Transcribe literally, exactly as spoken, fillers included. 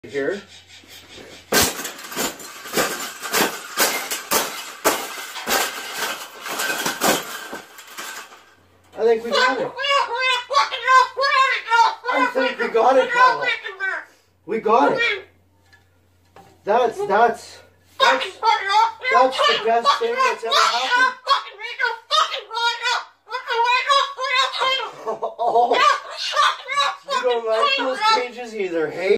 Here. I think we got it. I think we got it, Parrot. We got it. That's, that's, that's, that's the best thing that's ever happened. Oh, you don't like those changes either, hey?